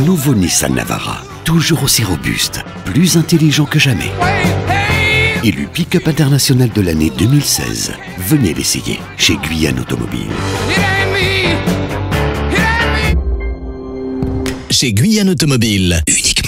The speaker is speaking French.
nouveau Nissan Navara, toujours aussi robuste, plus intelligent que jamais. Élu pick-up international de l'année 2016. Venez l'essayer chez Guyane Automobile. Chez Guyane Automobile, uniquement.